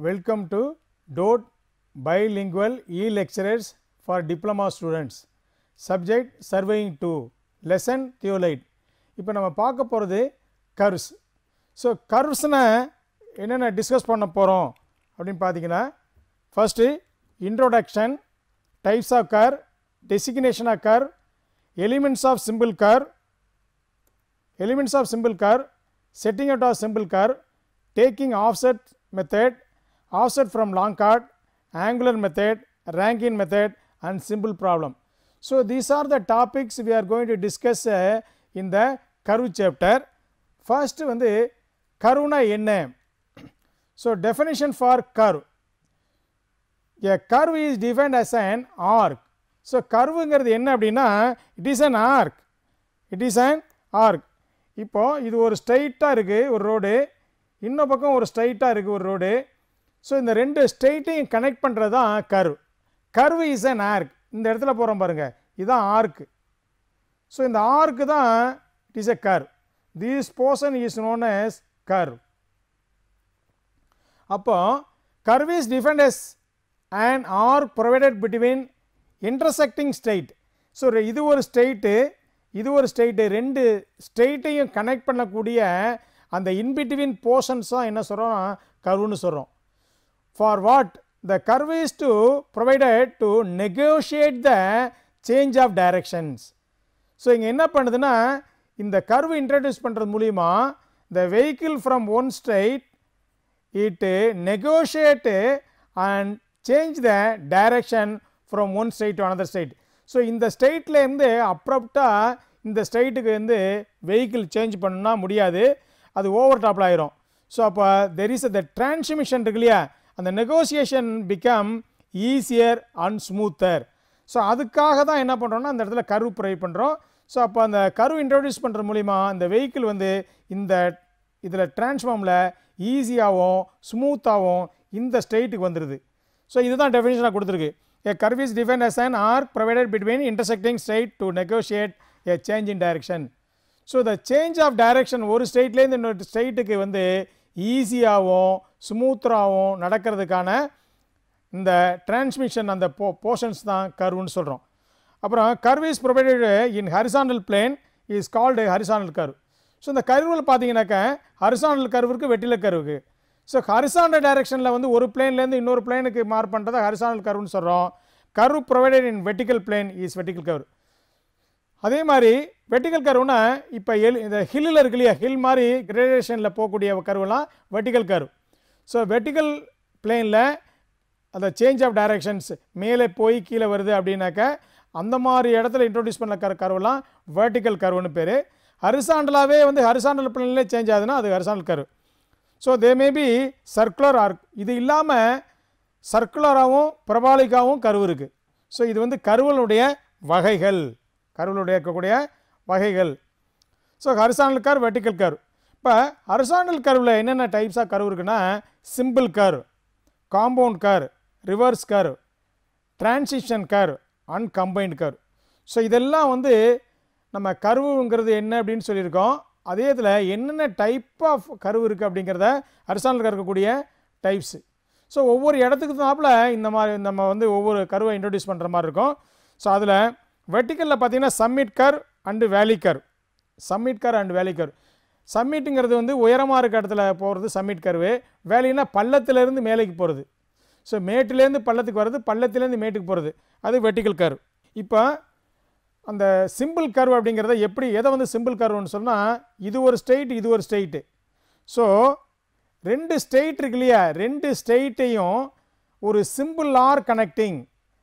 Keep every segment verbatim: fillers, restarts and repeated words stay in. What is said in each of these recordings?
Welcome to D O T Bilingual e-lecturers for diploma students. Subject Surveying two. Lesson Theolite. இப்போ நம்ம பார்க்க போகிறது curves. So கர்வ்ஸ்னா என்னென்ன discuss பண்ண போகிறோம் அப்படின்னு பார்த்தீங்கன்னா, first introduction, types of curve, designation of curve, elements of simple curve, elements of simple curve, setting out of simple curve, taking offset method, offset from long chord, angular method, Rankine method and simple problem. So these are the topics we are going to discuss uh, in the curve chapter. First வந்து curve என்ன? So definition for curve. A curve is defined as an arc. So curveங்கிறது என்ன அப்படின்னா, it is an arc. It is an arc. இப்போ இது ஒரு ஸ்ட்ரைட்டாக இருக்குது ஒரு ரோடு, இன்னொரு பக்கம் ஒரு ஸ்ட்ரைட்டாக இருக்குது ஒரு ரோடு. ஸோ இந்த ரெண்டு ஸ்ட்ரைட்டையும் கனெக்ட் பண்ணுறது தான் curve. Curve is an arc. இந்த இடத்துல போகிறோம் பாருங்கள், இதுதான் ஆர்க்கு. ஸோ இந்த ஆர்க்கு தான் it is a curve. This portion is known as curve. அப்போ curve is defined as an arc provided between intersecting straight. So இது ஒரு ஸ்ட்ரைட்டு, இது ஒரு ஸ்ட்ரைட்டு, ரெண்டு ஸ்ட்ரைட்டையும் கனெக்ட் பண்ணக்கூடிய அந்த இன்பிட்வீன் போர்ஷன்ஸ் தான் என்ன சொல்கிறோம், கர்வ்னு சொல்கிறோம். For what? The curve is to provided to negotiate the change of directions. So இங்கே என்ன பண்ணுதுன்னா, இந்த கர்வ் இன்ட்ரடியூஸ் பண்ணுறது மூலிமா the vehicle from one straight it negotiate and change the direction from one straight to another straight. So இந்த ஸ்ட்ரைட்லேருந்து அப்ரப்டாக இந்த ஸ்ட்ரைட்டுக்கு வந்து வெஹிக்கிள் சேஞ்ச் பண்ணா முடியாது, அது ஓவர் டாப்பில் ஆயிரும். ஸோ அப்போ தெர் இஸ் த டிரான்ஸ்மிஷன் இருக்கு இல்லையா, அந்த negotiation become easier and smoother. So அதுக்காக தான் என்ன பண்ணுறோன்னா அந்த இடத்துல கர்வ் ப்ரொவைட் பண்ணுறோம். ஸோ அப்போ அந்த கர்வ் இன்ட்ரோடியூஸ் பண்ணுறது மூலிமா அந்த வெஹிக்கிள் வந்து இந்த இதில் டிரான்ஸ்ஃபார்மில் ஈஸியாகவும் ஸ்மூத்தாகவும் இந்த ஸ்ட்ரைட்டுக்கு வந்துடுது. ஸோ இதுதான் டெஃபினிஷனாக கொடுத்துருக்கு. A curve is defined as an arc provided between intersecting straight to negotiate a change in direction. So the change of direction ஒரு ஸ்ட்ரைட்லேருந்து இன்னொரு ஸ்ட்ரைட்டுக்கு வந்து ஈஸியாகவும் ஸ்மூத்தராகவும் நடக்கிறதுக்கான இந்த டிரான்ஸ்மிஷன் அந்த போ போர்ஷன்ஸ் தான் கர்வ்னு சொல்கிறோம். அப்புறம் curve is provided in horizontal plane is called horizontal curve. So இந்த கர்வில் பார்த்தீங்கன்னாக்கா ஹரிசாண்டல் கர்வ் இருக்குது, வெர்டிகல் கர்வுக்கு. ஸோ ஹரிசாண்டல் டைரெக்ஷனில் வந்து ஒரு பிளேன்லேருந்து இன்னொரு பிளேனுக்கு மார்க் பண்ணுறதா ஹரிசாண்டல் கர்வ்னு சொல்கிறோம். Curve provided in vertical plane is vertical curve. அதே மாதிரி வெர்டிகல் கர்வ்னா இப்போ எல் இந்த ஹில்லில் இருக்கு இல்லையா, ஹில் மாதிரி கிரேடேஷனில் போகக்கூடிய கர்வெலாம் வெர்டிகல் கர்வ். ஸோ வெர்டிகல் பிளேனில் அந்த சேஞ்ச் ஆஃப் டைரக்ஷன்ஸ் மேலே போய் கீழே வருது அப்படின்னாக்கா அந்த மாதிரி இடத்துல இன்ட்ரோடியூஸ் பண்ண கர் கர்வெலாம் வெர்டிகல் கர்வ்னு பேர். ஹரிசாண்டலாகவே வந்து ஹரிசாண்டல் பிளேன்லேயே சேஞ்ச் ஆகுதுன்னா அது horizontal curve. So they may be circular arc. இது இல்லாமல் சர்க்குலராகவும் பிரபாலிக்காகவும் கர்வ் இருக்குது. ஸோ இது வந்து கர்வலுடைய வகைகள், கர்வலுடைய இருக்கக்கூடிய வகைகள். So horizontal curve, vertical curve. இப்போ ஹரிசாண்டல் கர்வில் என்னென்ன டைப்ஸ் ஆஃப் கர்வ் இருக்குன்னா, simple curve, compound curve, reverse curve, transition curve and combined curve. So இதெல்லாம் வந்து நம்ம கர்வுங்கிறது என்ன அப்படின்னு சொல்லியிருக்கோம். அதே இதில் என்னென்ன டைப் ஆஃப் கர்வ் இருக்குது அப்படிங்கிறத ஹரிசாண்டல் இருக்கக்கூடிய டைப்ஸு. ஸோ ஒவ்வொரு இடத்துக்கு தாப்பில் இந்த மாதிரி நம்ம வந்து ஒவ்வொரு கர்வை இன்ட்ரடியூஸ் பண்ணுற மாதிரி இருக்கும். ஸோ அதில் வெர்டிக்கலில் பார்த்தீங்கன்னா summit curve and valley curve. Summit curve and valley curve. சம்மிட்டுங்கிறது வந்து உயரமாக இருக்க இடத்துல போகிறது சம்மிட் கர்வு. வேலின்னா பள்ளத்திலேருந்து மேலேக்கு போகிறது. ஸோ மேட்டிலேருந்து பள்ளத்துக்கு வர்றது, பள்ளத்திலேருந்து மேட்டுக்கு போகிறது, அது வெர்டிக்கல் கர்வ். இப்போ அந்த சிம்பிள் கர்வ் அப்படிங்கிறத எப்படி, எதை வந்து சிம்பிள் கர்வ்னு சொன்னால், இது ஒரு ஸ்ட்ரெயிட், இது ஒரு ஸ்ட்ரெயிட்டு. ஸோ ரெண்டு ஸ்ட்ரெயிட் இருக்கு இல்லையா, ரெண்டு ஸ்ட்ரெயிட்டையும் ஒரு simple arc connecting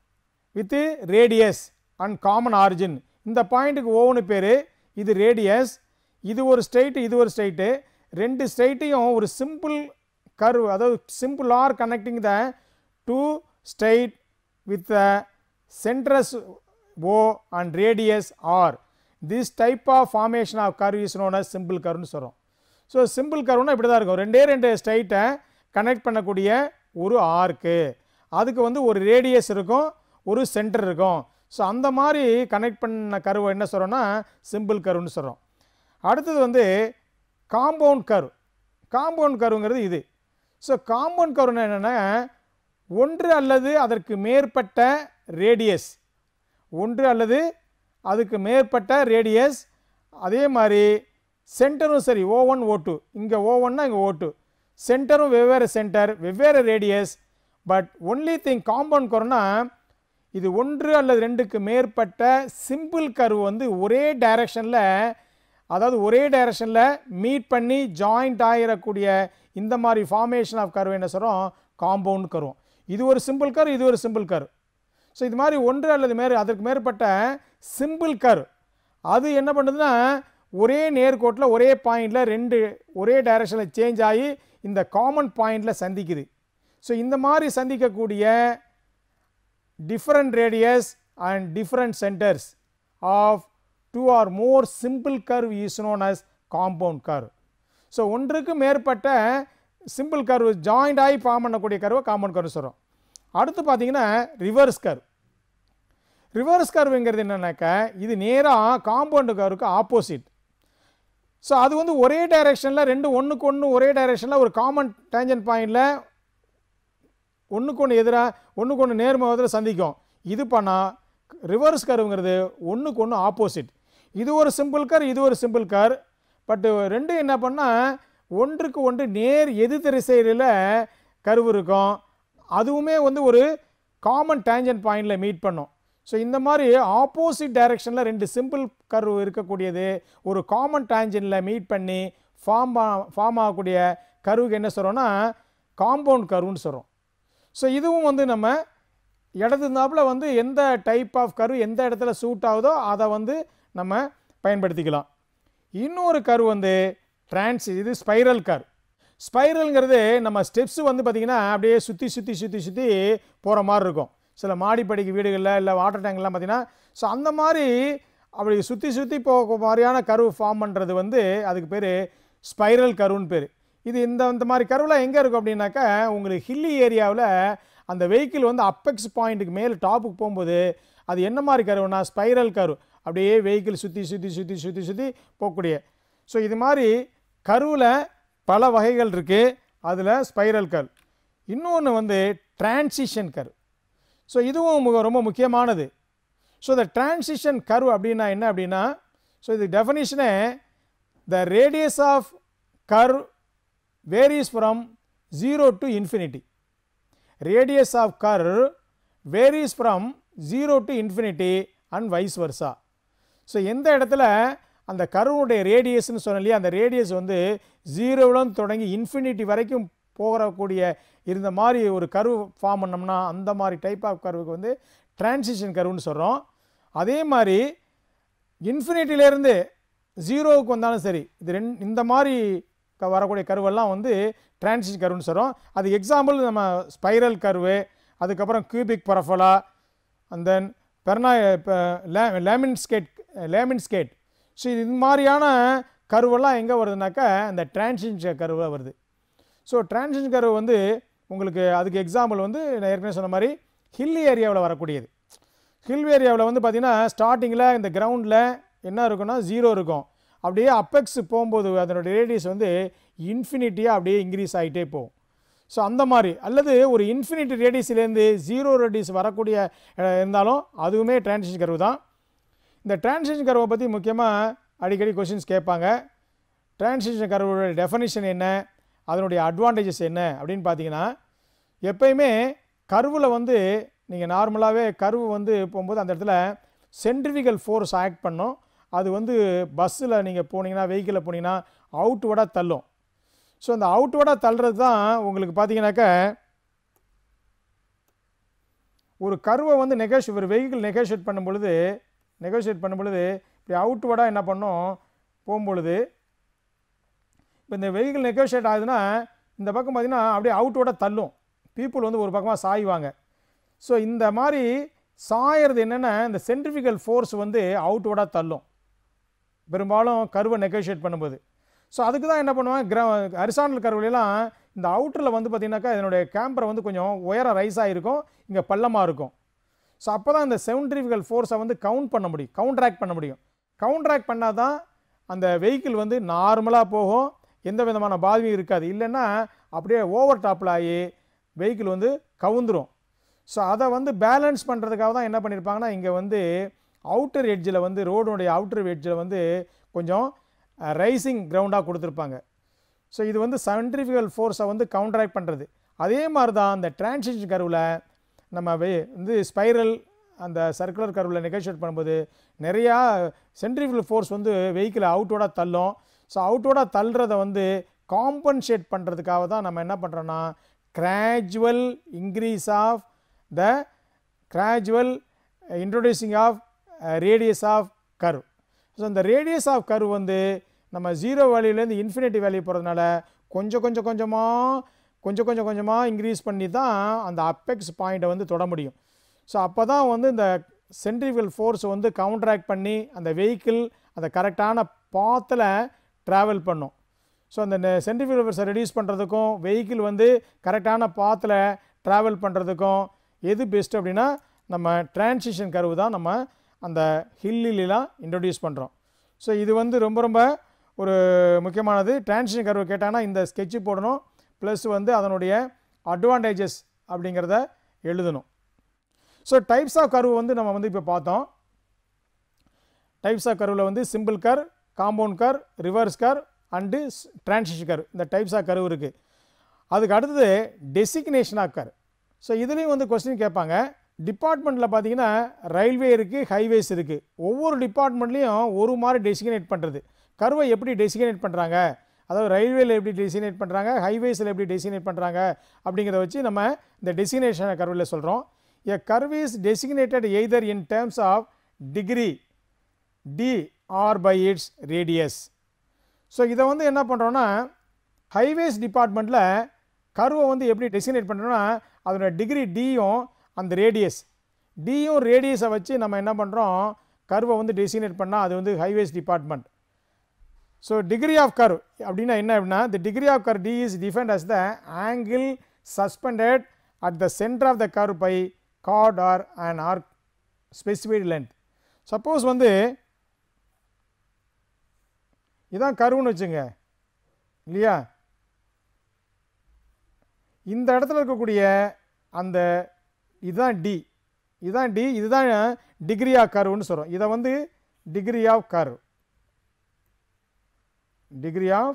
with radius and common origin. இந்த பாயிண்ட்டுக்கு ஓன்னு பேர், இது ரேடியஸ், இது ஒரு ஸ்ட்ரெயிட்டு, இது ஒரு ஸ்ட்ரெயிட்டு. ரெண்டு ஸ்ட்ரெயிட்டையும் ஒரு சிம்பிள் கர்வ், அதாவது simple arc connecting the two straight with the centres O and radius R. This type of formation of curve is known as simple curve னு சொல்கிறோம். ஸோ சிம்பிள் கர்வ்னா இப்படி தான் இருக்கும், ரெண்டே ரெண்டு ஸ்ட்ரைட்டை கனெக்ட் பண்ணக்கூடிய ஒரு ஆர்க்கு, அதுக்கு வந்து ஒரு ரேடியஸ் இருக்கும், ஒரு சென்டர் இருக்கும். ஸோ அந்த மாதிரி கனெக்ட் பண்ண கர்வை என்ன சொல்கிறோன்னா சிம்பிள் கர்வ்னு சொல்கிறோம். அடுத்தது வந்து காம்பவுண்ட் கர்வ். காம்பவுண்ட் கர்வுங்கிறது இது. ஸோ காம்பவுண்ட் கர்வ்னா என்னென்னா ஒன்று அல்லது அதற்கு மேற்பட்ட ரேடியஸ், ஒன்று அல்லது அதுக்கு மேற்பட்ட ரேடியஸ், அதே மாதிரி சென்டரும் சரி ஓ ஒன் ஓ டூ, இங்கே ஓ ஒன்னா இங்கே ஓ டூ, சென்டரும் வெவ்வேறு சென்டர் வெவ்வேறு radius. But only thing compound கர்வ்னா இது ஒன்று அல்லது ரெண்டுக்கு மேற்பட்ட சிம்பிள் கர்வ் வந்து ஒரே டைரக்ஷனில், அதாவது ஒரே டைரக்ஷனில் மீட் பண்ணி ஜாயிண்ட் ஆகிடக்கூடிய இந்த மாதிரி ஃபார்மேஷன் ஆஃப் கர்வ் என்ன சொல்கிறோம், காம்பவுண்ட் கர்வ். இது ஒரு சிம்பிள் கர்வ், இது ஒரு சிம்பிள் கர்வ். ஸோ இது மாதிரி ஒன்று அல்லது மேற் அதற்கு மேற்பட்ட சிம்பிள் கர்வ் அது என்ன பண்ணுதுன்னா ஒரே நேர்கோட்டில் ஒரே பாயிண்டில் ரெண்டு ஒரே டைரக்ஷனில் சேஞ்ச் ஆகி இந்த காமன் பாயிண்டில் சந்திக்குது. ஸோ இந்த மாதிரி சந்திக்கக்கூடிய different radius and different centers of two or more simple curve is known as compound curve. So ஒன்றுக்கு மேற்பட்ட சிம்பிள் கர்வ் ஜாயிண்ட் ஆகி ஃபார்ம் பண்ணக்கூடிய கர்வை காம்பவுண்ட் கர்வ் சொல்கிறோம். அடுத்து பார்த்தீங்கன்னா ரிவர்ஸ் கர்வ். ரிவர்ஸ் கர்வுங்கிறது என்னன்னாக்கா இது நேராக காம்பவுண்ட் கர்வுக்கு ஆப்போசிட். ஸோ அது வந்து ஒரே டைரெக்ஷனில் ரெண்டு ஒன்றுக்கு ஒன்று ஒரே டைரெக்ஷனில் ஒரு காமன் டேஞ்சன்ட் பாயிண்டில் ஒன்றுக்கு ஒன்று எதிராக ஒன்றுக்கு ஒன்று நேர்முகத்தில் சந்திக்கும். இது பண்ணால் ரிவர்ஸ் கர்வுங்கிறது ஒன்றுக்கு ஒன்று ஆப்போசிட். இது ஒரு சிம்பிள் கர், இது ஒரு சிம்பிள் கர். பட்டு ரெண்டு என்ன பண்ணால் ஒன்றுக்கு ஒன்று நேர் எதிர் திசையில் கர்வு இருக்கும். அதுவுமே வந்து ஒரு காமன் டேஞ்சன்ட் பாயிண்டில் மீட் பண்ணும். ஸோ இந்த மாதிரி ஆப்போசிட் டைரெக்ஷனில் ரெண்டு சிம்பிள் கர்வ் இருக்கக்கூடியது ஒரு காமன் டேஞ்சன்ட்டில் மீட் பண்ணி ஃபார்ம் ஃபார்ம் ஆகக்கூடிய கர்வுக்கு என்ன சொல்கிறோன்னா காம்பவுண்ட் கர்வுன்னு சொல்கிறோம். ஸோ இதுவும் வந்து நம்ம இடது நாப்பில் வந்து எந்த டைப் ஆஃப் கர்வ் எந்த இடத்துல சூட் ஆகுதோ அதை வந்து நம்ம பயன்படுத்திக்கலாம். இன்னொரு கர்வ் வந்து டிரான்ஸ், இது ஸ்பைரல் கர்வ். ஸ்பைரல்ங்கிறது நம்ம ஸ்டெப்ஸு வந்து பார்த்திங்கன்னா அப்படியே சுற்றி சுற்றி சுற்றி சுற்றி போகிற மாதிரி இருக்கும். சில மாடிப்படிக்கு வீடுகளில் இல்லை வாட்டர் டேங்க்லாம் பார்த்திங்கன்னா ஸோ அந்த மாதிரி அப்படி சுற்றி சுற்றி போக மாதிரியான கர்வ் ஃபார்ம் பண்ணுறது வந்து அதுக்கு பேர் ஸ்பைரல் கர்வுன்னு பேர். இது இந்த இந்த மாதிரி கர்வில் எங்கே இருக்கும் அப்படின்னாக்கா உங்களுக்கு ஹில்லி ஏரியாவில் அந்த வெஹிக்கிள் வந்து அப்பெக்ஸ் பாயிண்ட்டுக்கு மேலே டாப்புக்கு போகும்போது அது என்ன மாதிரி கர்வுனா ஸ்பைரல் கர்வ், அப்படியே வெஹிக்கிள் சுற்றி சுற்றி சுற்றி சுற்றி சுற்றி போகக்கூடிய. ஸோ இது மாதிரி கர்வில் பல வகைகள் இருக்குது. அதில் ஸ்பைரல் கர்வ். இன்னொன்று வந்து டிரான்சிஷன் கர்வ். ஸோ இதுவும் ரொம்ப முக்கியமானது. ஸோ இந்த டிரான்சிஷன் கர்வ் அப்படின்னா என்ன அப்படின்னா ஸோ இது டெஃபினிஷனே the radius of curve varies from zero to infinity. Radius of curve varies from zero to infinity and vice versa. So எந்த இடத்துல அந்த கர்வுடைய ரேடியஸ்ன்னு சொன்னாலே அந்த ரேடியஸ் வந்து ஜீரோவிலும் தொடங்கி இன்ஃபினிட்டி வரைக்கும் போகக்கூடிய இருந்த மாதிரி ஒரு கர்வ் ஃபார்ம் பண்ணோம்னா அந்த மாதிரி டைப் ஆஃப் கர்வுக்கு வந்து டிரான்சிஷன் கர்வுன்னு சொல்கிறோம். அதே மாதிரி இன்ஃபினிட்டிலேருந்து ஜீரோவுக்கு வந்தாலும் சரி இது ரெண்டு இந்த மாதிரி வரக்கூடிய கர்வெல்லாம் வந்து டிரான்சிஷன் கர்வுன்னு சொல்கிறோம். அது எக்ஸாம்பிள் நம்ம ஸ்பைரல் கர்வு, அதுக்கப்புறம் cubic parabola, and then Bernoulli lemniscate lemniscate. So இது மாதிரியான கர்வெல்லாம் எங்கே வருதுனாக்கா இந்த டிரான்சிஷன் கர்வாக வருது. ஸோ டிரான்சிஷன் கர்வ் வந்து உங்களுக்கு அதுக்கு எக்ஸாம்பிள் வந்து நான் ஏற்கனவே சொன்ன மாதிரி ஹில் ஏரியாவில் வரக்கூடியது. ஹில் ஏரியாவில் வந்து பார்த்திங்கன்னா ஸ்டார்டிங்கில் இந்த கிரவுண்டில் என்ன இருக்குன்னா ஜீரோ இருக்கும். அப்படியே அப்பெக்ஸ் போகும்போது அதனுடைய ரேடியஸ் வந்து இன்ஃபினிட்டியாக அப்படியே இன்க்ரீஸ் ஆகிட்டே போகும். ஸோ அந்த மாதிரி அல்லது ஒரு இன்ஃபினிட்டி ரேடியஸ்லேருந்து ஜீரோ ரேடியஸ் வரக்கூடிய இருந்தாலும் அதுவுமே டிரான்சிஷன் கர்வ் தான். இந்த டிரான்சிஷன் கர்வை பற்றி முக்கியமாக அடிக்கடி கொஷின்ஸ் கேட்பாங்க. டிரான்சிஷன் கர்வோட டெஃபனிஷன் என்ன, அதனுடைய அட்வான்டேஜஸ் என்ன அப்படின்னு பார்த்தீங்கன்னா எப்பயுமே கர்வில் வந்து நீங்கள் நார்மலாகவே கர்வ் வந்து போகும்போது அந்த இடத்துல சென்ட்ரிஃபிகல் ஃபோர்ஸ் ஆக்ட் பண்ணும். அது வந்து பஸ்ஸில் நீங்கள் போனீங்கன்னா வெஹிக்கிளில் போனீங்கன்னா அவுட்வர்டாக தள்ளும். ஸோ அந்த அவுட்வர்டாக தள்ளுறது தான் உங்களுக்கு பார்த்தீங்கன்னாக்கா ஒரு கர்வை வந்து நெகோஷியேட் ஒரு வெஹிக்கிள் நெகோஷியேட் பண்ணும் பொழுது நெகோஷியேட் பண்ணும் பொழுது இப்படி அவுட்வர்டாக என்ன பண்ணும் போகும்பொழுது இப்போ இந்த வெஹிக்கிள் நெகோஷியேட் ஆகுதுன்னா இந்த பக்கம் பார்த்திங்கன்னா அப்படியே அவுட்வர்டாக தள்ளும். பீப்புள் வந்து ஒரு பக்கமாக சாய்வாங்க. ஸோ இந்த மாதிரி சாயறது என்னென்னா இந்த சென்ட்ரிஃபிகல் ஃபோர்ஸ் வந்து அவுட்வர்டாக தள்ளும் பெரும்பாலும் கர்வை நெகோஷியேட் பண்ணும்போது. ஸோ அதுக்கு தான் என்ன பண்ணுவாங்க கிர ஹரிசாண்டல் கர்வுலாம் இந்த அவுட்டரில் வந்து பார்த்திங்கனாக்கா இதனுடைய கேம்பரை வந்து கொஞ்சம் உயரம் ரைஸ் ஆகிருக்கும், இங்கே பள்ளமாக இருக்கும். ஸோ அப்போ தான் இந்த சென்ட்ரிஃபிகல் ஃபோர்ஸை வந்து கவுண்ட் பண்ண முடியும், கவுண்ட்ராக்ட் பண்ண முடியும். கவுண்ட்ராக்ட் பண்ணால் தான் அந்த வெஹிக்கிள் வந்து நார்மலாக போகும், எந்த விதமான பாதிப்பும் இருக்காது. இல்லைன்னா அப்படியே ஓவர் டாப்பில் ஆகி வெஹிக்கிள் வந்து கவுந்துரும். ஸோ அதை வந்து பேலன்ஸ் பண்ணுறதுக்காக தான் என்ன பண்ணியிருப்பாங்கன்னா இங்கே வந்து அவுட்டர் எட்ஜில் வந்து ரோடுடைய அவுட்டர் எட்ஜில் வந்து கொஞ்சம் ரைசிங் கிரவுண்டாக கொடுத்துருப்பாங்க. ஸோ இது வந்து சென்ட்ரிஃபியூகல் ஃபோர்ஸை வந்து கவுண்டராக்ட் பண்ணுறது. அதே மாதிரி தான் அந்த டிரான்சிஷன் கர்வில் நம்ம வே வந்து ஸ்பைரல் அந்த சர்க்குலர் கர்வில் நெகோஷியேட் பண்ணும்போது நிறையா சென்ட்ரிஃபியூகல் ஃபோர்ஸ் வந்து வெஹிக்கிளை அவுட்டோட தள்ளும். ஸோ அவுட்டோட தள்ளுறதை வந்து காம்பன்சேட் பண்ணுறதுக்காக தான் நம்ம என்ன பண்ணுறோன்னா gradual increase of the gradual introducing of radius of curve. So இந்த ரேடியஸ் ஆஃப் கர்வ் வந்து நம்ம ஜீரோ வேல்யூலேருந்து இன்ஃபினிட்டி வேல்யூ போகிறதுனால கொஞ்சம் கொஞ்சம் கொஞ்சமாக கொஞ்சம் கொஞ்சம் கொஞ்சமாக இன்க்ரீஸ் பண்ணி தான் அந்த அப்பெக்ஸ் பாயிண்ட்டை வந்து தொட முடியும். ஸோ அப்போ தான் வந்து இந்த சென்ட்ரிஃபியூகல் ஃபோர்ஸ் வந்து கவுண்டராக்ட் பண்ணி அந்த வெஹிக்கிள் அந்த கரெக்டான பாத்தில் ட்ராவல் பண்ணும். ஸோ அந்த சென்ட்ரிஃபியூகல் ஃபோர்ஸை ரெடியூஸ் பண்ணுறதுக்கும் வெஹிக்கிள் வந்து கரெக்டான பாத்தில் ட்ராவல் பண்ணுறதுக்கும் எது பெஸ்ட் அப்படின்னா நம்ம டிரான்சிஷன் கர்வ் தான் நம்ம அந்த ஹில்லிலாம் இன்ட்ரடியூஸ் பண்ணுறோம். ஸோ இது வந்து ரொம்ப ரொம்ப ஒரு முக்கியமானது. டிரான்சிஷன் கர்வ் கேட்டாங்கன்னா இந்த ஸ்கெட்சு போடணும், ப்ளஸ் வந்து அதனுடைய அட்வான்டேஜஸ் அப்படிங்கிறத எழுதணும். ஸோ டைப்ஸ் ஆஃப் கர்வ் வந்து நம்ம வந்து இப்போ பார்த்தோம். டைப்ஸ் ஆஃப் கர்வில் வந்து simple curve, compound curve, reverse curve and transition curve, இந்த டைப்ஸ் ஆஃப் கர்வ் இருக்குது. அதுக்கு அடுத்தது டெசிக்னேஷன் ஆஃப் கர்வ். ஸோ இதுலேயும் வந்து கொஸ்டின் கேட்பாங்க. டிபார்ட்மெண்ட்டில் பார்த்தீங்கன்னா ரயில்வே இருக்குது, ஹைவேஸ் இருக்குது. ஒவ்வொரு டிபார்ட்மெண்ட்லேயும் ஒரு மாதிரி டெசிக்னேட் பண்ணுறது. கர்வை எப்படி டெசிக்னேட் பண்ணுறாங்க, அதாவது ரயில்வேயில் எப்படி டெசிக்னேட் பண்ணுறாங்க, ஹைவேஸில் எப்படி டெசிக்னேட் பண்ணுறாங்க அப்படிங்கிறத வச்சு நம்ம இந்த டெசிக்னேஷன் கர்வில் சொல்கிறோம். A curve is designated either in terms of degree D or by its radius. So இதை வந்து என்ன பண்ணுறோன்னா ஹைவேஸ் டிபார்ட்மெண்ட்டில் கர்வை வந்து எப்படி டெசிக்னேட் பண்ணுறோன்னா அதோட டிகிரி டியும் அந்த ரேடியஸ் டியும் ரேடியஸை வச்சு நம்ம என்ன பண்ணுறோம் கர்வை வந்து டெசிக்னேட் பண்ணால் அது வந்து highways department. So degree of curve அப்படின்னா என்ன அப்படின்னா the degree of curve D is defined as the angle suspended at the centre of the curve by chord or and arc specified length. Suppose வந்து இதான் கர்வுன்னு வச்சுங்க இல்லையா, இந்த இடத்துல இருக்கக்கூடிய அந்த இதுதான் டி, இதுதான் டி, இதுதான் டிகிரி ஆஃப் கர்வ்னு சொல்கிறோம். இதை வந்து degree of curve, degree of.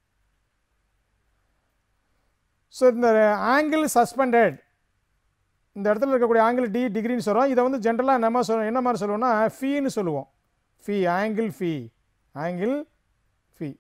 So இந்த ஆங்கிள் சஸ்பெண்டட் இந்த இடத்துல இருக்கக்கூடிய ஆங்கிள் டி டிகிரின்னு சொல்கிறோம். இதை வந்து ஜென்ரலாக நம்ம சொல்ல என்ன மாதிரி சொல்லுவோம்னா ஃபீன்னு சொல்லுவோம். Phi, angle phi, angle phi.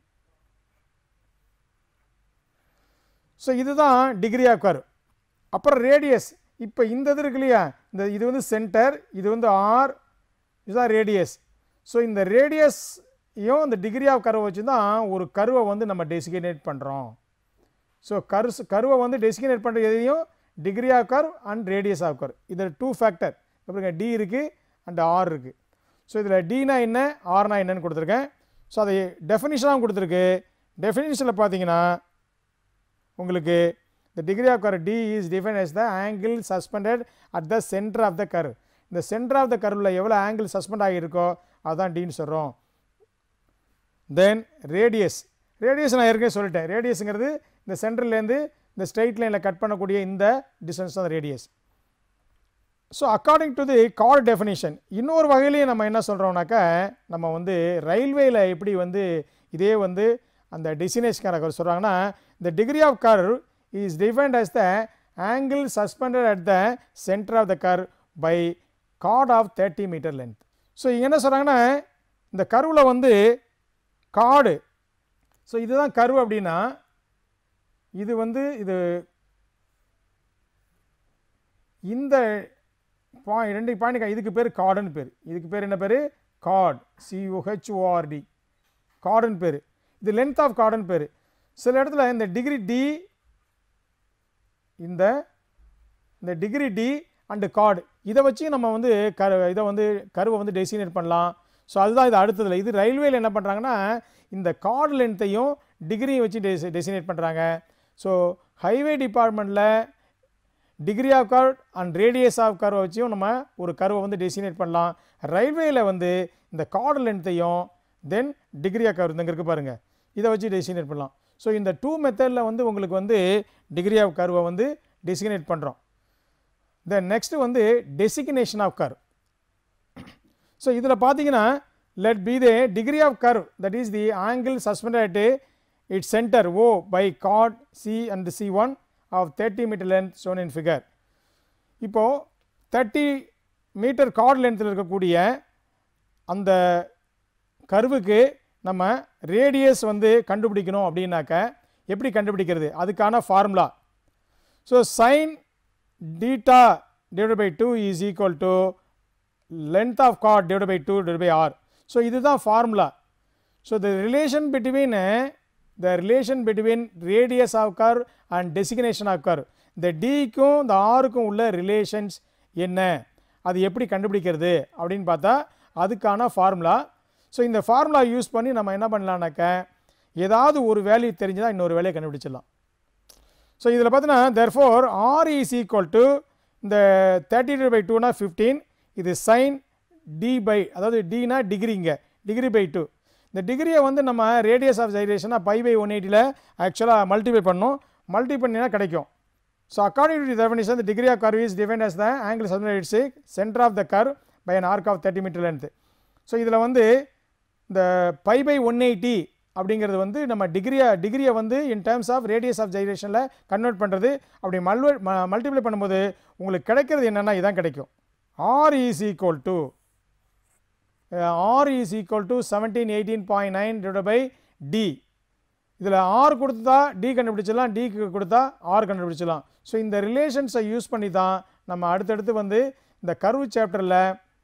So இதுதான் டிகிரி ஆஃப் கர்வ். அப்புறம் ரேடியஸ். இப்போ இந்த இது இருக்கு இல்லையா, இந்த இது வந்து சென்டர், இது வந்து ஆர், இதுதான் ரேடியஸ். ஸோ இந்த ரேடியஸையும் இந்த டிகிரி ஆஃப் கர்வை வச்சு தான் ஒரு கர்வை வந்து நம்ம டெசிக்னேட் பண்ணுறோம். ஸோ கர்ஸ் கர்வை வந்து டெசிக்னேட் பண்ணுற எதையும் degree of curve and radius of curve, இதில் டூ ஃபேக்டர் எப்படிங்க டி இருக்குது அண்ட் ஆர் இருக்குது. ஸோ இதில் டினா என்ன ஆர்னா என்னன்னு கொடுத்துருக்கேன். ஸோ அதை டெஃபினிஷனாகவும் கொடுத்துருக்கு. டெஃபினிஷனில் பார்த்தீங்கன்னா உங்களுக்கு the degree of curve d is defined as the angle suspended at the center of the curve. இந்த center of the curveல எவ்வளோ angle suspend ஆகியிருக்கோ அதுதான் d ன்னு சொல்கிறோம். தென் ரேடியஸ். ரேடியஸ் நான் ஏற்கனவே சொல்லிட்டேன். ரேடியஸுங்கிறது இந்த சென்டர்லேருந்து இந்த ஸ்ட்ரெயிட் லைனில் கட் பண்ணக்கூடிய இந்த டிஸ்டன்ஸ் தான் radius. So according to the chord definition இன்னொரு வகையிலையும் நம்ம என்ன சொல்கிறோம்னாக்கா நம்ம வந்து ரயில்வேயில் எப்படி வந்து இதே வந்து அந்த டெஸ்டினேஷனுக்கான சொல்கிறாங்கன்னா the degree of curve is defined as the angle suspended at the center of the curve by chord of thirty meter length. So இங்கே என்ன சொல்கிறாங்கன்னா இந்த கர்வில் வந்து கார்டு. ஸோ இதுதான் கர்வ் அப்படின்னா இது வந்து இது இந்த பாயிண்ட் ரெண்டு பாயிண்ட் இதுக்கு பேர் கார்டுன்னு பேர். இதுக்கு பேர் என்ன பேர் கார்டு, சிஓஹெச்ஓஆர்டி, கார்டுன்னு பேர். இது லென்த் ஆஃப் கார்டுன்னு பேர். சில இடத்துல இந்த டிகிரி டி, இந்த இந்த டிகிரி டி அண்டு கார்டு இதை வச்சு நம்ம வந்து கரு இதை வந்து கருவை வந்து டெசிக்னேட் பண்ணலாம். ஸோ அதுதான் இது அடுத்ததில். இது ரயில்வேயில் என்ன பண்ணுறாங்கன்னா இந்த கார்டு லென்த்தையும் டிகிரியை வச்சு டெசி டெசிக்னேட் பண்ணுறாங்க. ஸோ ஹைவே டிபார்ட்மெண்ட்டில் degree of curve and radius of கர்வை வச்சும் நம்ம ஒரு கர்வை வந்து டெசிக்னேட் பண்ணலாம். ரயில்வேயில் வந்து இந்த கார்டு லென்த்தையும் தென் டிகிரி ஆஃப் கர்வ் இங்கே இருக்குது பாருங்கள், இதை வச்சு டெசிக்னேட் பண்ணலாம். ஸோ இந்த டூ மெத்தடில் வந்து உங்களுக்கு வந்து டிகிரி ஆஃப் கர்வை வந்து டெசிக்னேட் பண்ணுறோம். தென் நெக்ஸ்ட்டு வந்து டெசிக்னேஷன் ஆஃப் கர்வ். ஸோ இதில் பார்த்தீங்கன்னா let be the degree of curve, that is the angle suspended at its center O by chord C and C one of thirty meter length shown in figure. இப்போ thirty meter chord length இருக்கக்கூடிய அந்த கர்வுக்கு நம்ம radius வந்து கண்டுபிடிக்கணும் அப்படின்னாக்க எப்படி கண்டுபிடிக்கிறது, அதுக்கான formula. So sine theta divide by two is equal to length of chord divide by two divide by R. So இதுதான் formula. So the relation between the relation between radius of curve and designation of curve, இந்த டிக்கும் இந்த ஆருக்கும் உள்ள relations என்ன, அது எப்படி கண்டுபிடிக்கிறது அப்படின்னு பார்த்தா அதுக்கான ஃபார்முலா. ஸோ இந்த ஃபார்முலா யூஸ் பண்ணி நம்ம என்ன பண்ணலான்னாக்க ஏதாவது ஒரு வேல்யூ தெரிஞ்சுதான் இன்னொரு வேலையை கண்டுபிடிச்சிடலாம். ஸோ இதில் பார்த்தீங்கன்னா therefore r is equal to இந்த தேர்ட்டி டிவைட் பை டூனா ஃபிஃப்டீன், இது சைன் டி பை, அதாவது டினா டிகிரிங்க, டிகிரி பை டூ. இந்த டிகிரியை வந்து நம்ம ரேடியஸ் ஆஃப் ஜைரேஷனாக பை பை ஒன் எயிட்டியில் ஆக்சுவலாக மல்டிபை பண்ணோம், மல்டி பண்ணினா கிடைக்கும். So according to the definition the degree of curve is defined as the angle suspended at its center of the curve by an arc of thirty meter length. So இதில் வந்து இந்த by by one eighty அப்படிங்கிறது வந்து நம்ம டிகிரியை டிகிரியை வந்து in terms of radius of ஜைரேஷனில் கன்வெர்ட் பண்ணுறது. அப்படி மல்வ மல்டிப்ளை பண்ணும்போது உங்களுக்கு கிடைக்கிறது என்னென்னா இதான் கிடைக்கும். r is equal to r is equal to seventeen eighteen point nine divided by d. இதில் r கொடுத்தா d கண்டுபிடிச்சிடலாம், d கொடுத்தா r கண்டுபிடிச்சிடலாம். ஸோ இந்த ரிலேஷன்ஸை யூஸ் பண்ணி தான் நம்ம அடுத்தடுத்து வந்து இந்த கர்வ் சாப்டரில்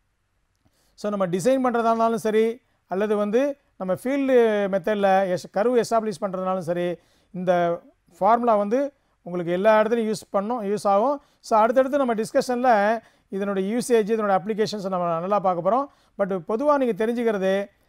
ஸோ நம்ம டிசைன் பண்ணுறதா இருந்தாலும் சரி, அல்லது வந்து நம்ம ஃபீல்டு மெத்தடில் எஸ் கர்வ் எஸ்டாப்ளிஷ் பண்ணுறதுனாலும் சரி, இந்த ஃபார்முலா வந்து உங்களுக்கு எல்லா இடத்துலையும் யூஸ் பண்ணோம் யூஸ் ஆகும். ஸோ அடுத்தடுத்து நம்ம டிஸ்கஷனில் இதனுடைய யூசேஜ், இதனோட அப்ளிகேஷன்ஸை நம்ம நல்லா பார்க்க போகிறோம். பட் பொதுவாக நீங்கள் தெரிஞ்சுக்கிறது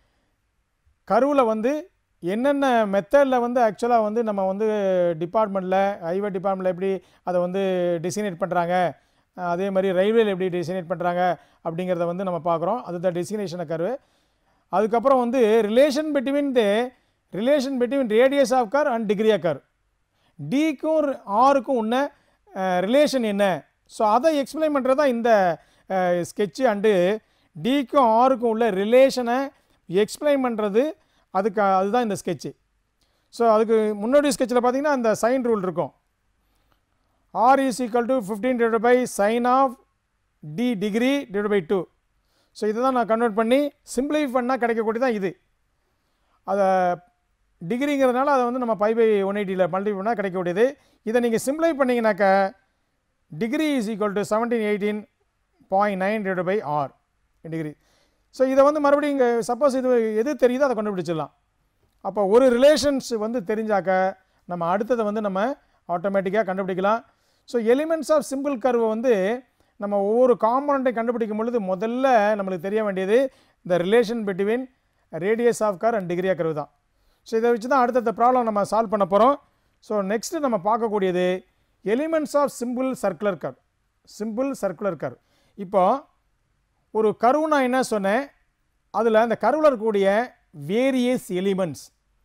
கர்வில் வந்து என்னென்ன மெத்தடில் வந்து ஆக்சுவலாக வந்து நம்ம வந்து டிபார்ட்மெண்ட்டில் ஹைவே டிபார்ட்மெண்ட்டில் எப்படி அதை வந்து டிசைனேட் பண்ணுறாங்க, அதே மாதிரி ரயில்வேல எப்படி டிசைனேட் பண்ணுறாங்க அப்படிங்கிறத வந்து நம்ம பார்க்குறோம். அதுதான் டெசிக்னேஷன் கர்வு. அதுக்கப்புறம் வந்து relation between the relation between radius of curve and degree of curve, டிக்கும் ஆருக்கும் உள்ள ரிலேஷன் என்ன, ஸோ அதை எக்ஸ்பிளைன் பண்ணுறது தான் இந்த ஸ்கெட்சு. அண்டு டிக்கும் ஆருக்கும் உள்ள ரிலேஷனை எக்ஸ்பிளைன் பண்ணுறது, அதுக்கு அதுதான் இந்த ஸ்கெட்சு. ஸோ அதுக்கு முன்னாடி ஸ்கெட்சில் பார்த்தீங்கன்னா அந்த சைன் ரூல் இருக்கும். r is equal to fifteen divided by sin of d degree divided by two. So இதை தான் நான் கன்வெர்ட் பண்ணி சிம்பிளிஃபை பண்ணால் கிடைக்கக்கூடிய தான் இது. அதை டிகிரிங்கிறதுனால அதை வந்து நம்ம பை பை ஒன் எயிட்டியில் மல்டிப்ளை பண்ணால் கிடைக்கக்கூடியது. இதை நீங்கள் சிம்பிளை பண்ணிங்கனாக்கா degree is equal to seventeen eighteen point nine divide by R degree. So இதை வந்து மறுபடியும் இங்கே சப்போஸ் இது எது தெரியுதோ அதை கண்டுபிடிச்சிடலாம். அப்போ ஒரு ரிலேஷன்ஸ் வந்து தெரிஞ்சாக்க நம்ம அடுத்ததை வந்து நம்ம ஆட்டோமேட்டிக்காக கண்டுபிடிக்கலாம். ஸோ எலிமெண்ட்ஸ் ஆஃப் சிம்பிள் கர்வை வந்து நம்ம ஒவ்வொரு காம்பனண்ட்டை கண்டுபிடிக்கும் பொழுது முதல்ல நம்மளுக்கு தெரிய வேண்டியது இந்த relation between radius of curve and degree of curve தான். ஸோ இதை வச்சு தான் அடுத்தடுத்த ப்ராப்ளம் நம்ம சால்வ் பண்ண போகிறோம். ஸோ நெக்ஸ்ட்டு நம்ம பார்க்கக்கூடியது elements of simple circular curve. Simple circular curve. இப்போ ஒரு கர்வ் நான் என்ன சொன்னேன், அதில் அந்த கர்வில் இருக்கக்கூடிய வேரியஸ் எலிமெண்ட்ஸ்.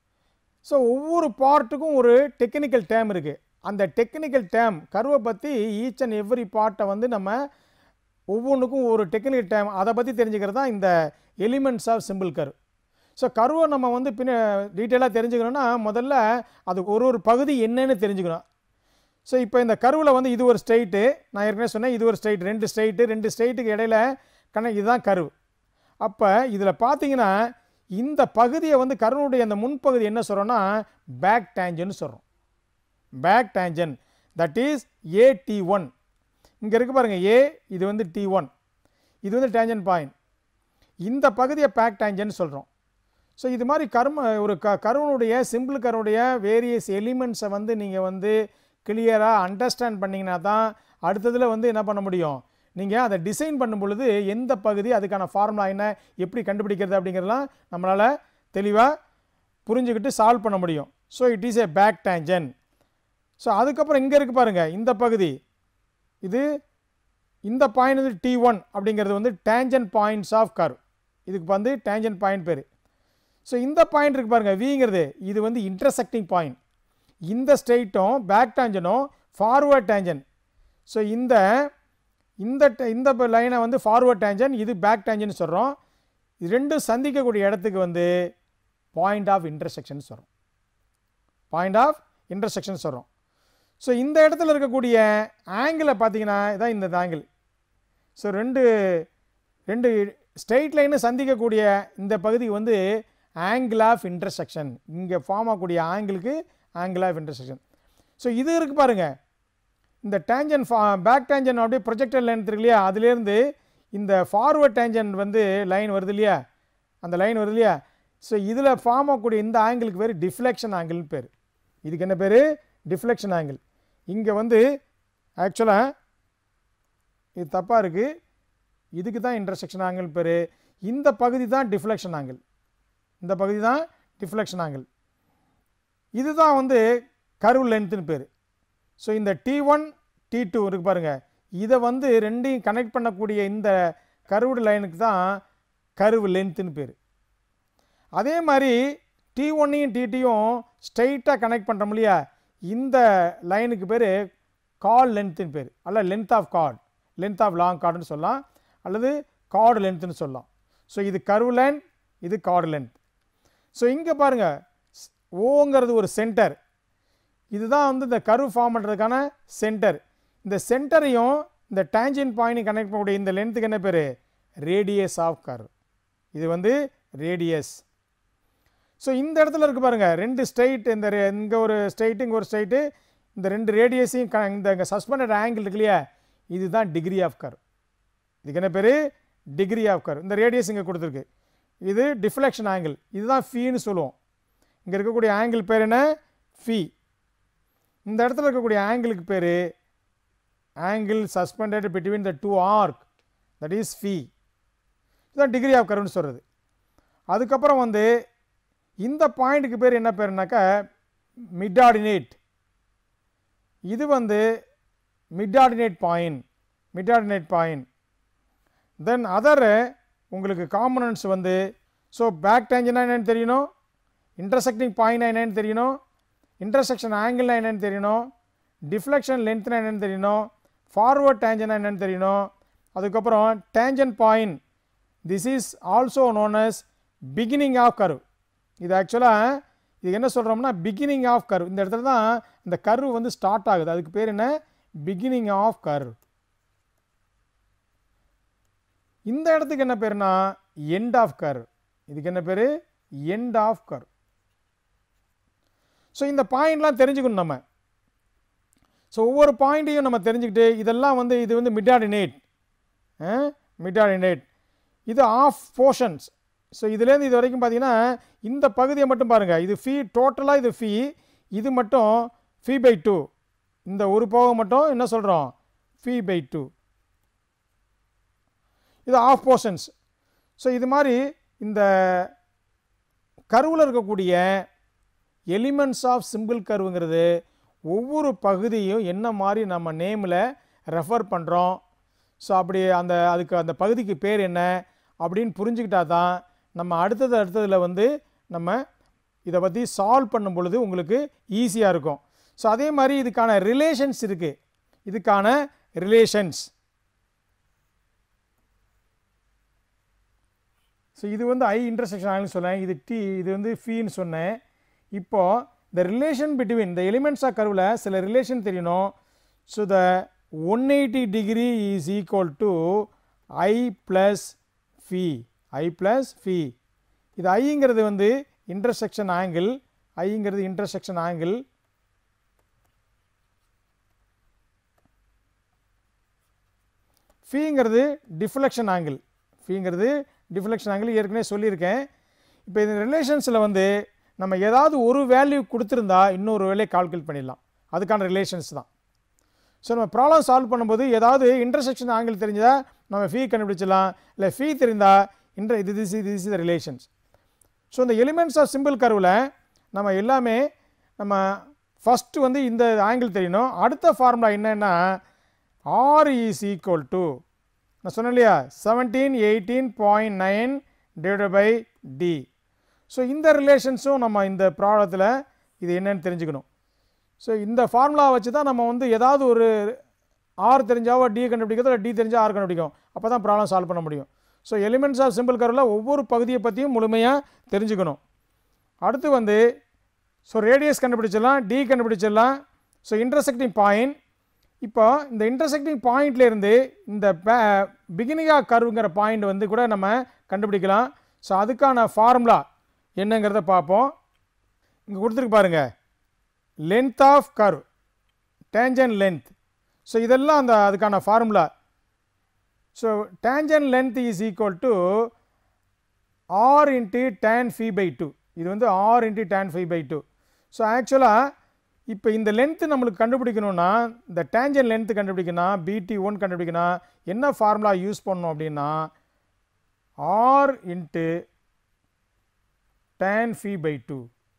ஸோ ஒவ்வொரு பார்ட்டுக்கும் ஒரு டெக்னிக்கல் டேர்ம் இருக்குது. அந்த டெக்னிக்கல் டேர்ம் கர்வை பற்றி ஈச் அண்ட் எவ்ரி பார்ட்டை வந்து நம்ம ஒவ்வொன்றுக்கும் ஒரு டெக்னிக்கல் டேர்ம் அதை பற்றி தெரிஞ்சுக்கிறது தான் இந்த elements of simple curve. So கர்வை நம்ம வந்து பின்ன டீட்டெயிலாக தெரிஞ்சுக்கணும்னா முதல்ல அது ஒரு ஒரு பகுதி என்னன்னு தெரிஞ்சுக்கணும். ஸோ இப்போ இந்த கர்வில் வந்து இது ஒரு ஸ்ட்ரெயிட்டு, நான் ஏற்கனவே சொன்னேன் இது ஒரு ஸ்ட்ரெயிட், ரெண்டு ஸ்ட்ரெயிட்டு ரெண்டு ஸ்ட்ரெயிட்டுக்கு இடையில கணக்கு இதுதான் கர்வ். அப்போ இதில் பார்த்தீங்கன்னா இந்த பகுதியை வந்து கர்வனுடைய அந்த முன்பகுதி என்ன சொல்கிறோன்னா பேக் டேஞ்சன்னு சொல்கிறோம். Back tangent, that is a T one. இங்கே இருக்குது பாருங்கள் ஏ, இது வந்து டி ஒன், இது வந்து டேஞ்சன் பாயிண்ட். இந்த பகுதியை பேக் டேஞ்சன்னு சொல்கிறோம். ஸோ இது மாதிரி கர்ம ஒரு க கர்வனுடைய சிம்பிள் கர்வனுடைய வேரியஸ் எலிமெண்ட்ஸை வந்து நீங்கள் வந்து கிளியராக அண்டர்ஸ்டாண்ட் பண்ணிங்கன்னா தான் அடுத்ததில் வந்து என்ன பண்ண முடியும், நீங்கள் அதை டிசைன் பண்ணும் பொழுது எந்த பகுதி அதுக்கான ஃபார்முலா என்ன எப்படி கண்டுபிடிக்கிறது அப்படிங்கிறதுலாம் நம்மளால் தெளிவாக புரிஞ்சுக்கிட்டு சால்வ் பண்ண முடியும். So it is a back tangent. So அதுக்கப்புறம் இங்கே இருக்குது பாருங்கள் இந்த பகுதி, இது இந்த பாயிண்ட் வந்து டி ஒன் அப்படிங்கிறது வந்து டேஞ்சன் பாயிண்ட்ஸ் ஆஃப் கர்வ். இதுக்கு வந்து டேஞ்சன் பாயிண்ட் பேர். ஸோ இந்த பாயிண்ட் இருக்குது பாருங்கள் விங்கிறது, இது வந்து இன்டர்செக்டிங் பாயிண்ட். இந்த ஸ்ட்ரெயிட்டும் பேக் டேஞ்சனும் ஃபார்வர்ட் டேஞ்சன். ஸோ இந்த இந்த இந்த லைனை வந்து ஃபார்வர்ட் டேஞ்சன், இது பேக் டேஞ்சன் சொல்கிறோம். இது ரெண்டும் சந்திக்கக்கூடிய இடத்துக்கு வந்து பாயிண்ட் ஆஃப் இன்டர்செக்ஷன் சொல்கிறோம். பாயிண்ட் ஆஃப் இன்டர்செக்ஷன் சொல்கிறோம். ஸோ இந்த இடத்துல இருக்கக்கூடிய ஆங்கிளை பார்த்தீங்கன்னா இதான் இந்த ஆங்கிள். ஸோ ரெண்டு ரெண்டு ஸ்ட்ரெயிட் லைனை சந்திக்கக்கூடிய இந்த பகுதி வந்து ஆங்கிள் ஆஃப் இன்டர்செக்ஷன். இங்கே ஃபார்ம் ஆகக்கூடிய ஆங்கிளுக்கு ஆங்கிள் ஆஃப் இன்டர்செக்ஷன். ஸோ இது இருக்குது பாருங்கள், இந்த டேஞ்சன் ஃபா பேக் டேஞ்சன் அப்படியே ப்ரொஜெக்டர் லைன் இருக்கு இல்லையா, அதுலேருந்து இந்த ஃபார்வர்ட் டேஞ்சன் வந்து லைன் வருது இல்லையா, அந்த லைன் வருது இல்லையா. ஸோ இதில் ஃபார்ம் ஆகக்கூடிய இந்த ஆங்கிளுக்கு பேர் டிஃப்ளெக்ஷன் ஆங்கிள்னு பேர். இதுக்கு என்ன பேர்? Deflection angle. இங்கே வந்து ஆக்சுவலாக இது தப்பாக இருக்குது, இதுக்கு தான் இன்டர்செக்ஷன் ஆங்கிள் பேர். இந்த பகுதி தான் டிஃப்ளெக்ஷன் ஆங்கிள், இந்த பகுதி தான் டிஃப்ளெக்ஷன் ஆங்கிள். இதுதான் வந்து கர்வ் லென்த்துன்னு பேர். ஸோ இந்த டி ஒன் டி டூ இருக்குது பாருங்கள், இதை வந்து ரெண்டையும் கனெக்ட் பண்ணக்கூடிய இந்த கர்வ்டு லைனுக்கு தான் கர்வ் லென்த்துன்னு பேர். அதே மாதிரி டி ஒன்னையும் டி டூயும் ஸ்ட்ரைட்டாக கனெக்ட் பண்ணுறோம் இல்லையா, இந்த லைனுக்கு பேர் கார்ட் லென்த்துன்னு பேர், அல்ல length of chord, length of long கார்டுன்னு சொல்லலாம், அல்லது கார்டு லென்த்துன்னு சொல்லலாம். ஸோ இது கர்வ் லென்த், இது கார்டு லென்த். ஸோ இங்கே பாருங்கள், ஓங்கிறது ஒரு சென்டர், இதுதான் வந்து இந்த கர்வ் ஃபார்ம் பண்ணுறதுக்கான சென்டர். இந்த சென்டரையும் இந்த டேஞ்சன் பாயிண்ட் கனெக்ட் பண்ணக்கூடிய இந்த லென்த்துக்கு என்ன பேர்? Radius of curve. இது வந்து ரேடியஸ். ஸோ இந்த இடத்துல இருக்குது பாருங்கள், ரெண்டு ஸ்ட்ரைட், இந்த இங்கே ஒரு ஸ்ட்ரைட்டு, இங்கே ஒரு ஸ்ட்ரைட்டு, இந்த ரெண்டு ரேடியஸையும் க இந்த இங்கே சஸ்பெண்டட் ஆங்கிள் இருக்கு இல்லையா, இதுதான் டிகிரி ஆஃப் கர்வ். இதுக்கு என்ன பேர்? Degree of curve. இந்த ரேடியஸ் இங்கே கொடுத்துருக்கு, இது டிஃப்ளெக்ஷன் ஆங்கிள், இதுதான் ஃபீன்னு சொல்லுவோம். இங்கே இருக்கக்கூடிய ஆங்கிள் பேர் என்ன? ஃபீ. இந்த இடத்துல இருக்கக்கூடிய ஆங்கிளுக்கு பேர் angle suspended between the two arc, that is phi. இதுதான் டிகிரி ஆஃப் கர்வ்னு சொல்கிறது. அதுக்கப்புறம் வந்து இந்த பாயிண்ட்டுக்கு பேர் என்ன பேருனாக்கா மிட் ஆர்டினேட். இது வந்து mid ordinate point, mid ordinate point. Then other உங்களுக்கு காம்பனன்ட்ஸ் வந்து, ஸோ பேக் டேஞ்சனா என்னென்னு தெரியணும், இன்டர்செக்டிங் பாயிண்ட்னா என்னென்னு தெரியணும், இன்டர்செக்ஷன் ஆங்கிள்னா என்னென்னு தெரியணும், டிஃப்ளெக்ஷன் லென்த்னா என்னென்னு தெரியணும், ஃபார்வர்ட் டேஞ்சனா என்னென்னு தெரியணும். அதுக்கப்புறம் tangent point, this is also known as beginning of curve. இது ஆக்சுவலாக இது என்ன சொல்கிறோம்னா பிகினிங் ஆஃப் கர்வ். இந்த இடத்துல தான் இந்த கர்வ் வந்து ஸ்டார்ட் ஆகுது, அதுக்கு பேர் என்ன? Beginning of curve. இந்த இடத்துக்கு என்ன பேருனா எண்ட் ஆஃப் கர்வ். இதுக்கு என்ன பேர்? End of curve. ஸோ இந்த பாயிண்ட்லாம் தெரிஞ்சுக்கணும் நம்ம. ஸோ ஒவ்வொரு பாயிண்ட்டையும் நம்ம தெரிஞ்சுக்கிட்டு, இதெல்லாம் வந்து இது வந்து மிட் ஆர்டினேட், மிட் ஆர்டினேட், இது ஆஃப் போர்ஷன்ஸ். ஸோ இதுலேருந்து இது வரைக்கும் பார்த்தீங்கன்னா இந்த பகுதியை மட்டும் பாருங்கள், இது ஃபீ, டோட்டலாக இது ஃபீ, இது மட்டும் ஃபீ பை டூ, இந்த ஒரு போக மட்டும் என்ன சொல்கிறோம்? Phi by two. இது ஆஃப் போர்ஷன்ஸ். ஸோ இது மாதிரி இந்த கர்வில் இருக்கக்கூடிய எலிமெண்ட்ஸ் ஆஃப் சிம்பிள் கர்வுங்கிறது ஒவ்வொரு பகுதியும் என்ன மாதிரி நம்ம நேமில் ரெஃபர் பண்ணுறோம். ஸோ அப்படி அந்த அதுக்கு அந்த பகுதிக்கு பேர் என்ன அப்படின்னு புரிஞ்சுக்கிட்டா தான் நம்ம அடுத்தது அடுத்ததில் வந்து நம்ம இதை பற்றி சால்வ் பண்ணும் பொழுது உங்களுக்கு ஈஸியாக இருக்கும். ஸோ அதே மாதிரி இதுக்கான ரிலேஷன்ஸ் இருக்குது, இதுக்கான ரிலேஷன்ஸ். ஸோ இது வந்து ஐ இன்டர்செக்ஷன் ஆங்கிள்னு சொன்னேன், இது டி, இது வந்து ஃபீன்னு சொன்னேன். இப்போது இந்த ரிலேஷன் பிட்வீன் இந்த எலிமெண்ட்ஸ் ஆஃப் கர்வில் சில ரிலேஷன் தெரியணும். So the one eighty degree is equal to I plus phi, I plus phi. இது ஐங்கிறது வந்து இன்டர்செக்ஷன் ஆங்கிள், ஐங்கிறது இன்டர்செக்ஷன் ஆங்கிள், ஃபீங்கிறது டிஃப்ளெக்ஷன் ஆங்கிள், ஃபீங்கிறது டிஃப்ளெக்ஷன் ஆங்கிள் ஏற்கனவே சொல்லியிருக்கேன். இப்போ இந்த ரிலேஷன்ஸில் வந்து நம்ம ஏதாவது ஒரு வேல்யூ கொடுத்துருந்தா இன்னொரு வேலையை கால்குலேட் பண்ணிடலாம், அதுக்கான ரிலேஷன்ஸ் தான். ஸோ நம்ம ப்ராப்ளம் சால்வ் பண்ணும்போது ஏதாவது இன்டர்செக்ஷன் ஆங்கிள் தெரிஞ்சால் நம்ம ஃபீ கண்டுபிடிச்சிடலாம், இல்லை ஃபீ தெரிந்தால் இன்டர் இது this this is the relations. So இந்த எலிமெண்ட்ஸ் ஆஃப் சிம்பிள் கர்வில் நம்ம எல்லாமே நம்ம ஃபஸ்ட்டு வந்து இந்த ஆங்கிள் தெரியணும். அடுத்த ஃபார்முலா என்னென்னா ஆர் இஸ் ஈக்குவல் டு, நான் சொன்னேன் இல்லையா, seventeen eighteen point nine divided by D. So இந்த ரிலேஷன்ஸும் நம்ம இந்த ப்ராப்ளத்தில் இது என்னன்னு தெரிஞ்சுக்கணும். ஸோ இந்த ஃபார்முலா வச்சு தான் நம்ம வந்து ஏதாவது ஒரு ஆர் தெரிஞ்சாவோ டி கண்டுபிடிக்கிறதோ இல்லை டி தெரிஞ்சால் ஆர் கண்டுபிடிக்கும். அப்போ தான் ப்ராப்ளம் சால்வ் பண்ண முடியும். ஸோ எலிமெண்ட்ஸ் ஆஃப் சிம்பிள் கர்வில் ஒவ்வொரு பகுதியை பற்றியும் முழுமையாக தெரிஞ்சுக்கணும். அடுத்து வந்து ஸோ ரேடியஸ் கண்டுபிடிச்சிடலாம், டி கண்டுபிடிச்சிடலாம். ஸோ இன்டர்செக்டிங் பாயிண்ட், இப்போ இந்த இன்டர்செக்டிங் பாயிண்ட்லேருந்து இந்த பிகினிங் ஆஃப் கர்வுங்கிற பாயிண்ட் வந்து கூட நம்ம கண்டுபிடிக்கலாம். ஸோ அதுக்கான ஃபார்முலா என்னங்கிறத பார்ப்போம். இங்கே கொடுத்துருக்கு பாருங்கள், length of curve, tangent length. So இதெல்லாம் அந்த அதுக்கான formula. So tangent length is equal to R into tan phi by two. இது வந்து R into tan phi by two. So ஆக்சுவலாக இப்போ இந்த லென்த்து நம்மளுக்கு கண்டுபிடிக்கணும்னா, இந்த டேஞ்சன்ட் லென்த்து கண்டுபிடிக்கணும், பிடி ஒன் கண்டுபிடிக்கணும், என்ன ஃபார்முலா யூஸ் பண்ணணும் அப்படின்னா R into tan phi by two.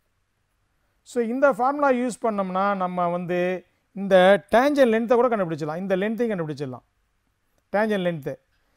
So இந்த ஃபார்முலா யூஸ் பண்ணோம்னா நம்ம வந்து இந்த டேஞ்சன்ட் லென்த்தை கூட கண்டுபிடிச்சிடலாம், இந்த லென்த்தையும் கண்டுபிடிச்சிடலாம், டேஞ்சன்ட் லென்த்து.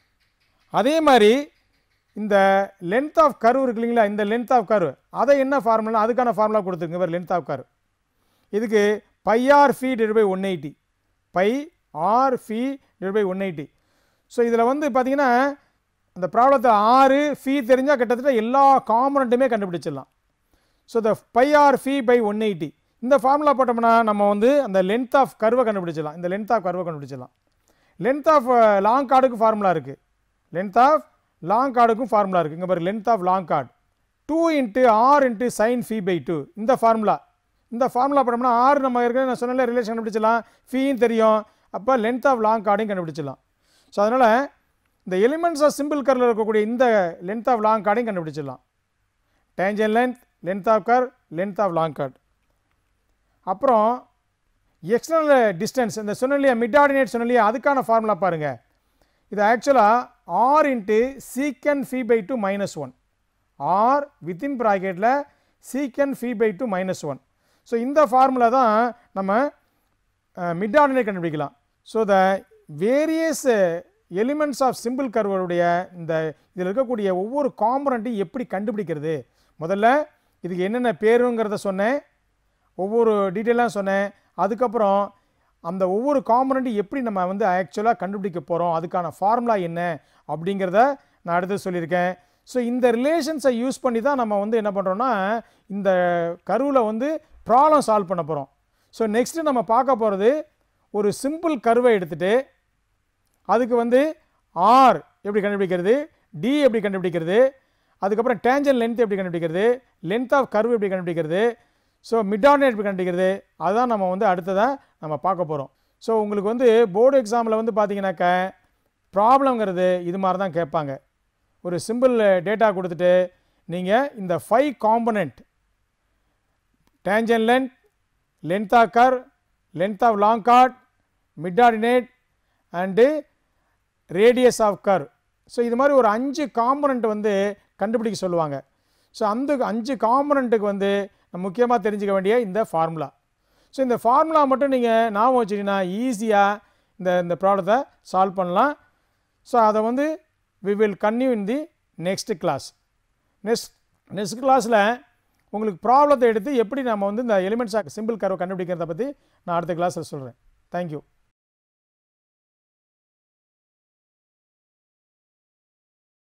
அதே மாதிரி இந்த லென்த் ஆஃப் கர்வ் இருக்கு இல்லைங்களா, இந்த லென்த் ஆஃப் கர்வ் அதை என்ன ஃபார்முலா, அதுக்கான ஃபார்முலா கொடுத்துருங்க. வேறு லென்த் ஆஃப் கர்வ் இதுக்கு pi R phi divide by one eighty, pi R phi divide by one eighty. So இதில் வந்து பார்த்தீங்கன்னா அந்த ப்ராப்ளத்தை ஆறு ஃபி தெரிஞ்சால் கிட்டத்தட்ட எல்லா காம்பனண்ட்டுமே கண்டுபிடிச்சிடலாம். So the pi R phi by one eighty இந்த ஃபார்முலா போட்டோம்னா நம்ம வந்து அந்த லென்த் ஆஃப் கர்வை கண்டுபிடிச்சிடலாம், இந்த லென்த் ஆஃப் கர்வை கண்டுபிடிச்சிடலாம். லென்த் ஆஃப் லாங் கார்டுக்கு ஃபார்முலா இருக்குது, லென்த் ஆஃப் லாங் கார்டுக்கும் ஃபார்முலா இருக்குது. இங்கே பாரு, length of long chord two into R into sine phi by two. இந்த ஃபார்முலா இந்த ஃபார்முலா போட்டோம்னா ஆறு நம்ம ஏற்கனவே நான் சொன்னால ரிலேஷன் கண்டுபிடிச்சிடலாம், ஃபீயும் தெரியும், அப்போ லென்த் ஆஃப் லாங் கார்டையும் கண்டுபிடிச்சிடலாம். ஸோ அதனால் இந்த எலிமெண்ட்ஸ் ஆஃப் சிம்பிள் கர்வில் இருக்கக்கூடிய இந்த லென்த் ஆஃப் லாங் கார்டையும் கண்டுபிடிச்சிடலாம். Tangent length, length of curve, length of long chord. அப்புறம் எக்ஸ்டர்னல் டிஸ்டன்ஸ், இந்த சொன்னலையா மிட் ஆர்டினேட் சொன்னலையா, அதுக்கான ஃபார்முலா பாருங்கள். இது ஆக்சுவலாக R into secant phi by two minus one, R within ப்ராக்கெட்டில் secant phi by two minus one. So இந்த formula தான் நம்ம மிட் ஆர்டினேட் கண்டுபிடிக்கலாம். So the various elements of simple கர்வுடைய இந்த இதில் இருக்கக்கூடிய ஒவ்வொரு காம்பனண்ட்டையும் எப்படி கண்டுபிடிக்கிறது, முதல்ல இதுக்கு என்னென்ன பேருங்கிறத சொன்னேன், ஒவ்வொரு டீட்டெயிலாக சொன்னேன். அதுக்கப்புறம் அந்த ஒவ்வொரு காம்பனண்ட்டையும் எப்படி நம்ம வந்து ஆக்சுவலாக கண்டுபிடிக்க போகிறோம், அதுக்கான ஃபார்முலா என்ன அப்படிங்கிறத நான் அடுத்து சொல்லியிருக்கேன். ஸோ இந்த ரிலேஷன்ஸை யூஸ் பண்ணி தான் நம்ம வந்து என்ன பண்ணுறோன்னா இந்த கர்வில் வந்து ப்ராப்ளம் சால்வ் பண்ண போகிறோம். ஸோ நெக்ஸ்ட்டு நம்ம பார்க்க போகிறது ஒரு சிம்பிள் கர்வை எடுத்துகிட்டு அதுக்கு வந்து ஆர் எப்படி கண்டுபிடிக்கிறது, டி எப்படி கண்டுபிடிக்கிறது, அதுக்கப்புறம் டேஞ்சன்ட் லென்த் எப்படி கண்டுபிடிக்கிறது, லென்த் ஆஃப் கர்வ் எப்படி கண்டுபிடிக்கிறது, ஸோ மிட் ஆர்டினேட் எப்படி கண்டுபிடிக்கிறது, அதுதான் நம்ம வந்து அடுத்ததாக நம்ம பார்க்க போகிறோம். ஸோ உங்களுக்கு வந்து போர்டு எக்ஸாமில் வந்து பார்த்தீங்கன்னாக்க ப்ராப்ளம்ங்கிறது இது மாதிரி தான் கேட்பாங்க. ஒரு சிம்பிள் டேட்டா கொடுத்துட்டு நீங்கள் இந்த five component tangent length, length of curve, length of long chord, mid ordinate and radius of curve, so இது மாதிரி ஒரு அஞ்சு காம்பனண்ட் வந்து கண்டுபிடிக்க சொல்லுவாங்க. ஸோ அந்த அஞ்சு காம்பனண்ட்டுக்கு வந்து முக்கியமாக தெரிஞ்சுக்க வேண்டிய இந்த ஃபார்முலா. ஸோ இந்த ஃபார்முலா மட்டும் நீங்கள் ஞாபகம் வச்சிங்கன்னா ஈஸியாக இந்த இந்த ப்ராப்ளத்தை சால்வ் பண்ணலாம். ஸோ அதை வந்து we will continue in the next class. Next next கிளாஸில் உங்களுக்கு ப்ராப்ளத்தை எடுத்து எப்படி நம்ம வந்து இந்த எலிமெண்ட்ஸ் ஆஃப் சிம்பிள் கர்வை கண்டுபிடிக்கிறத பற்றி நான் அடுத்த கிளாஸில் சொல்கிறேன். தேங்க்யூ.